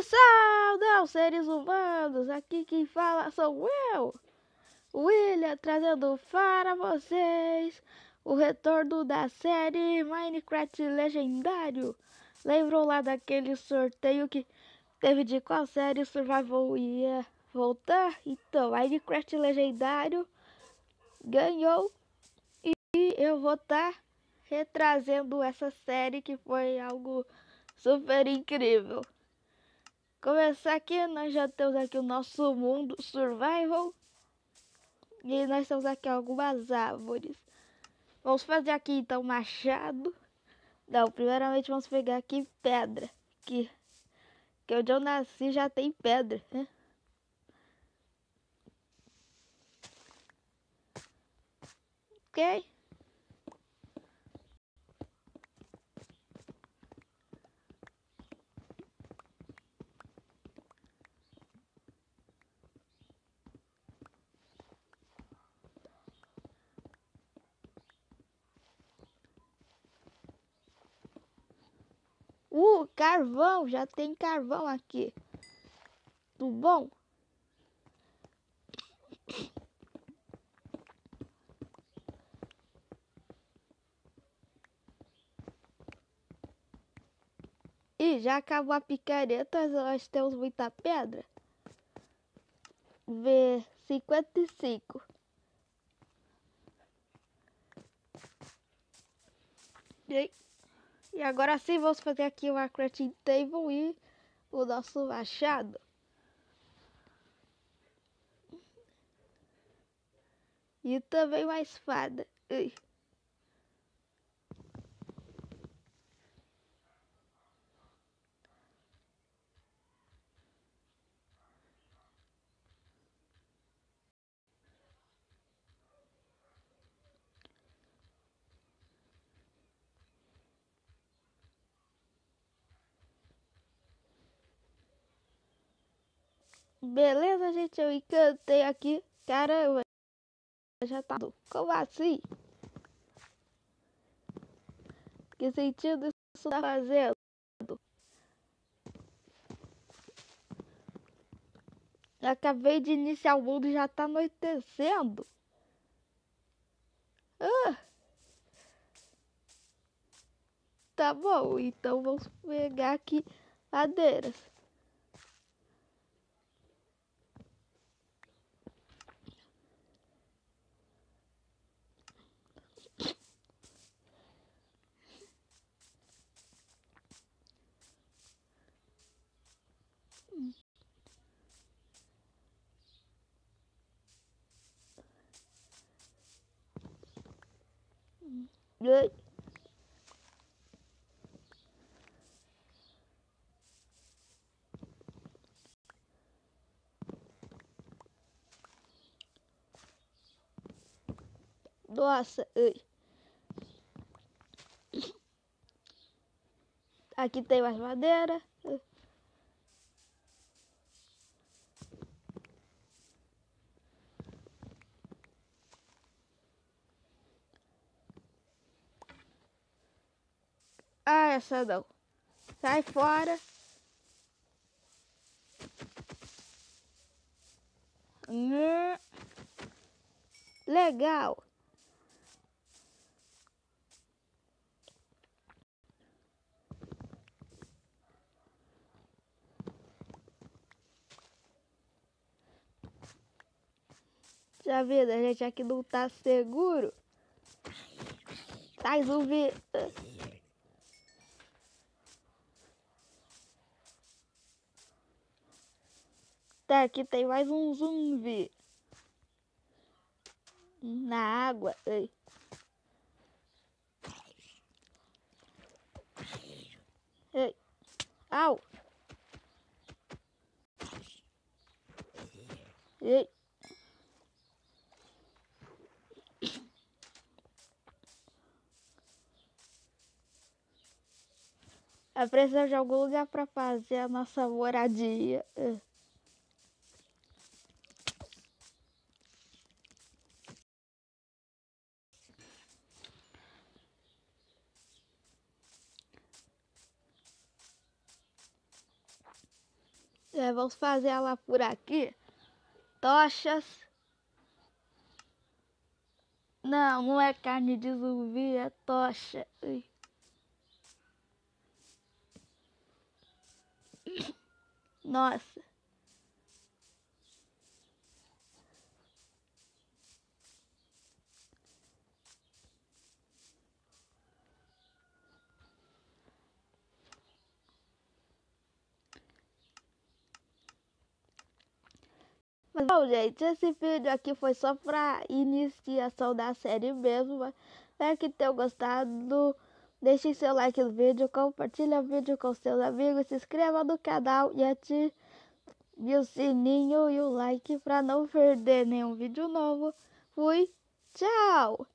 Salve, salve, seres humanos! Aqui quem fala sou eu, William, trazendo para vocês o retorno da série Minecraft Legendário. Lembram lá daquele sorteio que teve de qual série Survival ia voltar? Então, Minecraft Legendário ganhou e eu vou estar retrazendo essa série que foi algo super incrível. Começar aqui, nós já temos aqui o nosso mundo survival. E nós temos aqui algumas árvores. Vamos fazer aqui então machado. Não, primeiramente vamos pegar aqui pedra. Que onde eu nasci já tem pedra, né? Ok? Carvão, já tem carvão aqui. Tudo bom? E já acabou a picareta, nós temos muita pedra. V55. E agora sim vamos fazer aqui uma crafting table e o nosso machado. E também uma espada. Ui. Beleza, gente? Eu encantei aqui. Caramba, já tá. Como assim? Que sentido isso tá fazendo? Acabei de iniciar o mundo e já tá anoitecendo. Ah, tá bom, então vamos pegar aqui madeiras. Ui. Nossa, ui. Aqui tem mais madeira. Ah, essa não. Sai fora. Legal. Já viu, a gente aqui não tá seguro. Tá zumbi. Tá, aqui tem mais um zumbi. Na água. Ei. Ei. Au. Ei. Eu preciso de algum lugar pra fazer a nossa moradia. Vamos fazer ela por aqui. Tochas. Não, não é carne de zumbi, é tocha. Ui. Nossa. Mas bom, gente, esse vídeo aqui foi só pra iniciação da série mesmo. Mas espero que tenham gostado. Deixem seu like no vídeo, compartilhe o vídeo com seus amigos, se inscreva no canal e ative o sininho e o like pra não perder nenhum vídeo novo. Fui, tchau!